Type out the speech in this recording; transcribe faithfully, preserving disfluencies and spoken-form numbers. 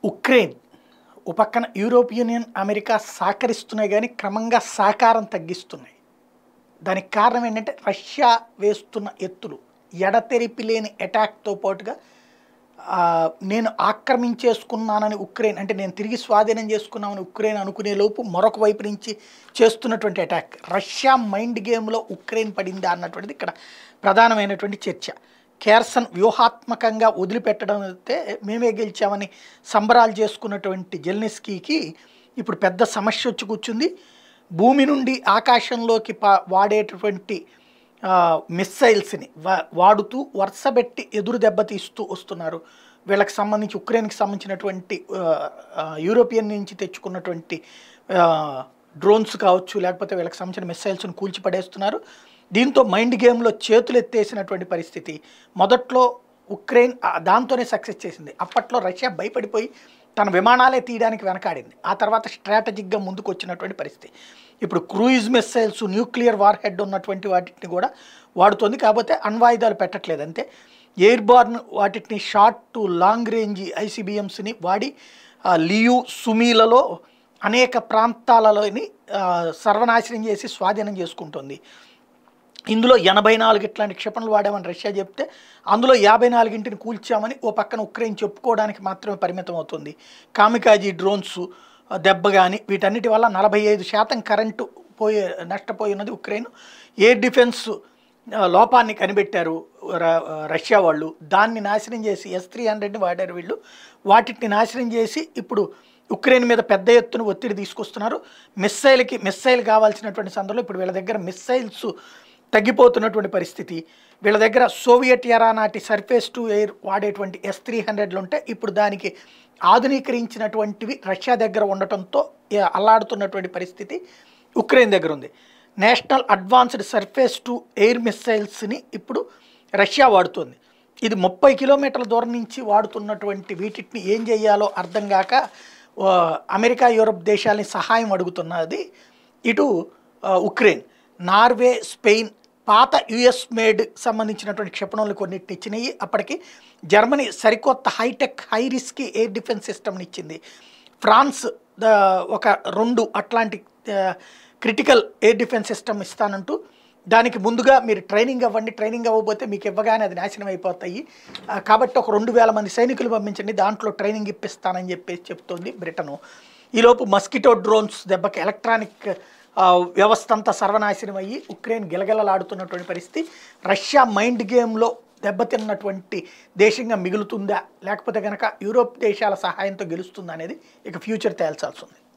Ukraine ఓ పక్కన Europe union America సహకరిస్తున్నాయి కానీ క్రమంగా సహకారం తగ్గిస్తున్నాయి. దానికి కారణం ఏంటంటే రష్యా వేస్తున్న ఎత్తులు ఎడతెరిపి లేని అటాక్తో పాటుగా నేను ఆక్రమించేసుకున్నానని ఉక్రెయిన్ అంటే నేను తిరిగి స్వాధీనం చేసుకున్నామని ఉక్రెయిన్ అనుకునే లోపు మరొక వైపు నుంచి చేస్తున్నటువంటి అటాక్ రష్యా మైండ్ గేమ్లో ఉక్రెయిన్ పడిందా అన్నటువంటిది ఇక్కడ ప్రధానమైనటువంటి చర్చ. కేర్సన్ వ్యూహాత్మకంగా వదిలిపెట్టడం అయితే మేమే గెలిచామని సంబరాలు చేసుకున్నటువంటి జెలెన్స్కీకి ఇప్పుడు పెద్ద సమస్య వచ్చి కూర్చుంది. భూమి నుండి ఆకాశంలోకి పా వాడేటటువంటి మిస్సైల్స్ని వా వాడుతూ వరుసబెట్టి ఎదురు దెబ్బతీస్తూ వస్తున్నారు. వీళ్ళకి సంబంధించి ఉక్రెయిన్కి సంబంధించినటువంటి యూరోపియన్ నుంచి తెచ్చుకున్నటువంటి డ్రోన్స్ కావచ్చు, లేకపోతే వీళ్ళకి సంబంధించిన మిస్సైల్స్ని కూల్చిపడేస్తున్నారు. దీంతో మైండ్ గేమ్లో చేతులు ఎత్తేసినటువంటి పరిస్థితి. మొదట్లో ఉక్రెయిన్ దాంతోనే సక్సెస్ చేసింది. అప్పట్లో రష్యా భయపడిపోయి తన విమానాలే తీయడానికి వెనకాడింది. ఆ తర్వాత స్ట్రాటజిక్గా ముందుకు వచ్చినటువంటి పరిస్థితి. ఇప్పుడు cruise missiles, nuclear warhead ఉన్నటువంటి వాటిని కూడా వాడుతోంది. కాకపోతే అణ్వాయుధాలు పెట్టట్లేదు, అంతే ఎయిర్బార్న్ వాటిని షార్ట్ టు లాంగ్ రేంజ్ ఐసీబీఎంస్ని వాడి లియు సుమీలలో అనేక ప్రాంతాలలోని సర్వనాశనం చేసి స్వాధీనం చేసుకుంటుంది. ఇందులో ఎనభై నాలుగు ఇట్లాంటి క్షిపణులు వాడామని రష్యా చెప్తే అందులో యాభై నాలుగింటిని కూల్చామని ఓ పక్కన ఉక్రెయిన్ చెప్పుకోవడానికి మాత్రమే పరిమితం అవుతుంది. కామికాజీ డ్రోన్స్ దెబ్బ కానీ వీటన్నిటి వల్ల నలభై ఐదు శాతం కరెంటు పోయే నష్టపోయినది ఉక్రెయిన్. ఎయిర్ డిఫెన్స్ లోపాన్ని కనిపెట్టారు రష్యా వాళ్ళు. దాన్ని నాశనం చేసి ఎస్ త్రీ హండ్రెడ్ని వాడారు వీళ్ళు. వాటిని నాశనం చేసి ఇప్పుడు ఉక్రెయిన్ మీద పెద్ద ఎత్తున ఒత్తిడి తీసుకొస్తున్నారు. మిస్సైల్కి మిస్సైల్ కావాల్సినటువంటి సందర్భంలో ఇప్పుడు వీళ్ళ దగ్గర మిస్సైల్స్ తగ్గిపోతున్నటువంటి పరిస్థితి. వీళ్ళ దగ్గర సోవియట్ ఎరా నాటి సర్ఫేస్ టు ఎయిర్ వాడేటువంటి ఎస్ త్రీ హండ్రెడ్లు ఉంటే ఇప్పుడు దానికి ఆధునీకరించినటువంటివి రష్యా దగ్గర ఉండటంతో అల్లాడుతున్నటువంటి పరిస్థితి ఉక్రెయిన్ దగ్గర ఉంది. National advanced surface to air మిస్సైల్స్ని ఇప్పుడు రష్యా వాడుతుంది. ఇది ముప్పై కిలోమీటర్ల దూరం నుంచి వాడుతున్నటువంటి వీటిని ఏం చేయాలో అర్థం కాక అమెరికా, యూరప్ దేశాలని సహాయం అడుగుతున్నది ఇటు ఉక్రెయిన్. నార్వే, స్పెయిన్ పాత యుఎస్ మేడ్ సంబంధించినటువంటి క్షిపణులు కొన్నిటిని ఇచ్చినాయి. అప్పటికి జర్మనీ సరికొత్త hitech high risk air defence సిస్టమ్ని ఇచ్చింది. ఫ్రాన్స్ ఒక రెండు అట్లాంటి క్రిటికల్ ఎయిర్ డిఫెన్స్ సిస్టమ్ ఇస్తానంటూ దానికి ముందుగా మీరు ట్రైనింగ్ అవ్వండి, ట్రైనింగ్ అవ్వకపోతే మీకు ఇవ్వగానే అది నాశనం అయిపోతాయి, కాబట్టి ఒక రెండు వేల మంది సైనికులు పంపించండి, దాంట్లో ట్రైనింగ్ ఇప్పిస్తానని చెప్పేసి చెప్తోంది బ్రిటను. ఈలోపు మస్కిటో డ్రోన్స్ దెబ్బకి ఎలక్ట్రానిక్ వ్యవస్థ అంతా సర్వనాశనం అయ్యి ఉక్రెయిన్ గిలగిలలాడుతున్నటువంటి పరిస్థితి. రష్యా మైండ్ గేమ్లో దెబ్బతిన్నటువంటి దేశంగా మిగులుతుందా, లేకపోతే కనుక యూరోప్ దేశాల సహాయంతో గెలుస్తుందా అనేది ఇక ఫ్యూచర్ తేల్చాల్సి ఉంది.